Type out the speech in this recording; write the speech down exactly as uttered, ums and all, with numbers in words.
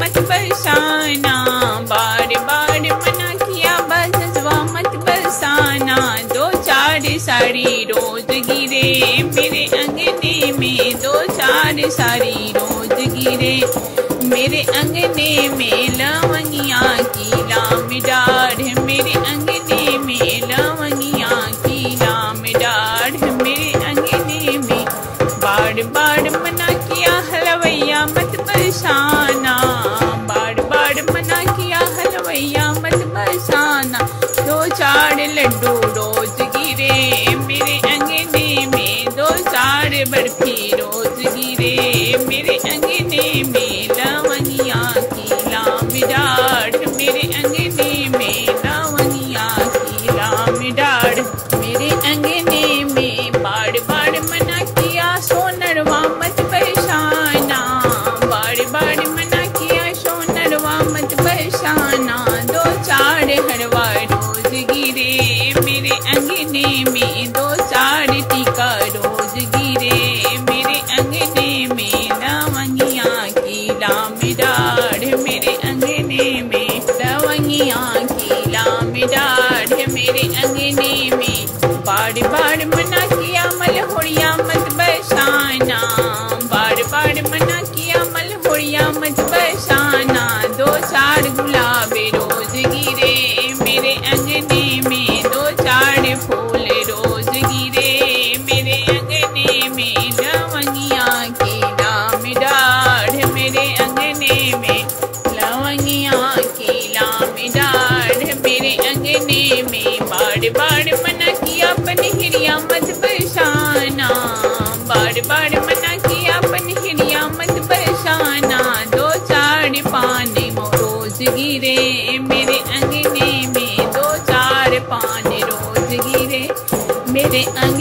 मत बरसाना, बार बार मना किया बजवा मत बरसाना। दो चार साड़ी रोज गिरे मेरे अंगने में, दो चार साड़ी रोज गिरे मेरे अंगने में। लवंगिया की लाम डाढ़ मेरे अंगने में, लवंगिया की लाम डाढ़ मेरे अंगने में। बार बार मना किया हलवैया मत बरसाना, बार बार मना किया हलवैया मत बरसाना। दो चार लड्डू रोज गिरे मेरे अंगने में, दो चार बर्फी रोज गिरे मेरे अंगने में। लवंगिया की लाम डाढ़ मेरे अंगने में, लवंगिया की लाम डाढ़ मेरे अंगने में। बार बार मना किया सोनरवा मत बरसाना, बार बार मना किया सोनरवा मत बरसाना। दो चार हरवा रोज गिरे मेरे अंगने में, दो चार टीका रोज गिरे मेरे अंगने में। लवंगिया की लाम डाढ़ मेरे अंगने में, लवंगिया की लाम डाढ़ मेरे अंगने में। बार बार मना किया मलहोरिया मत बरसाना, बार बार मना किया मलहोरिया मत बरसाना। दो चार गुलाब रोज गिरे मेरे अंगने में, दो चार फूल रोज गिरे मेरे अंगने में। लवंगिया की लाम डाढ़ मेरे अंगने में, लवंगिया की लाम डाढ़ मेरे अंगने में। बार बार मना किया पनहरिया मत बरसाना, बार बार मना किया पनहरिया मत बरसाना। दो चार पान रोज गिरे मेरे अंगने में, दो चार पान रोज गिरे मेरे अंगने